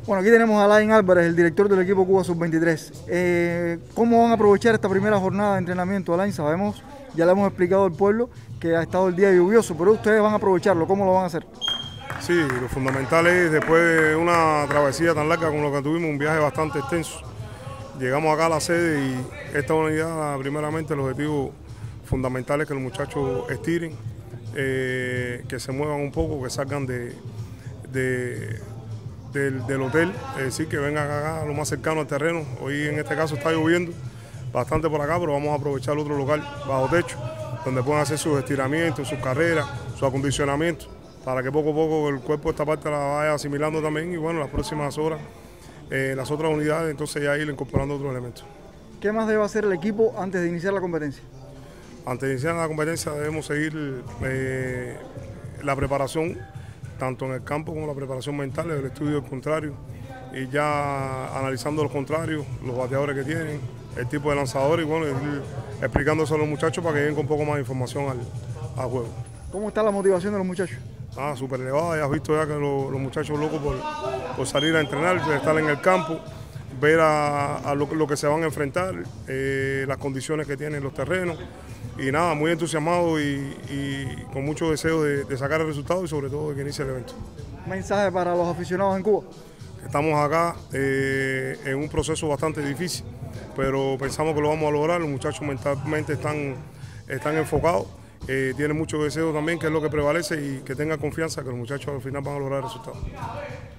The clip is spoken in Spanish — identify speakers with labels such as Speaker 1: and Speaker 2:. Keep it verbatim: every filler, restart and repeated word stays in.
Speaker 1: Bueno, aquí tenemos a Alain Álvarez, el director del equipo Cuba sub veintitrés. Eh, ¿Cómo van a aprovechar esta primera jornada de entrenamiento, Alain? Sabemos, ya le hemos explicado al pueblo que ha estado el día lluvioso, pero ustedes van a aprovecharlo. ¿Cómo lo van a hacer?
Speaker 2: Sí, lo fundamental es, después de una travesía tan larga como lo que tuvimos, un viaje bastante extenso, llegamos acá a la sede y esta unidad, primeramente, el objetivo fundamental es que los muchachos estiren, eh, que se muevan un poco, que salgan de, de, del, del hotel, es decir, que vengan acá lo más cercano al terreno. Hoy en este caso está lloviendo bastante por acá, pero vamos a aprovechar otro local bajo techo, donde puedan hacer sus estiramientos, sus carreras, su acondicionamiento, para que poco a poco el cuerpo de esta parte la vaya asimilando también y bueno, las próximas horas, eh, las otras unidades, entonces ya ir incorporando otros elementos.
Speaker 1: ¿Qué más debe hacer el equipo antes de iniciar la competencia?
Speaker 2: Antes de iniciar la competencia debemos seguir eh, la preparación, tanto en el campo como la preparación mental, el estudio del contrario, y ya analizando los contrarios, los bateadores que tienen, el tipo de lanzador y bueno, ir explicándose a los muchachos para que lleguen con un poco más de información al, al juego.
Speaker 1: ¿Cómo está la motivación de los muchachos?
Speaker 2: Ah, súper elevada, ya has visto ya que los, los muchachos locos por, por salir a entrenar, estar en el campo, ver a, a lo, lo que se van a enfrentar, eh, las condiciones que tienen los terrenos y nada, muy entusiasmado y, y con mucho deseo de, de sacar el resultado y sobre todo de que inicie el evento.
Speaker 1: ¿Mensaje para los aficionados en Cuba?
Speaker 2: Estamos acá eh, en un proceso bastante difícil, pero pensamos que lo vamos a lograr, los muchachos mentalmente están, están enfocados. Eh, tiene mucho deseo también, que es lo que prevalece, y que tenga confianza que los muchachos al final van a lograr el resultado.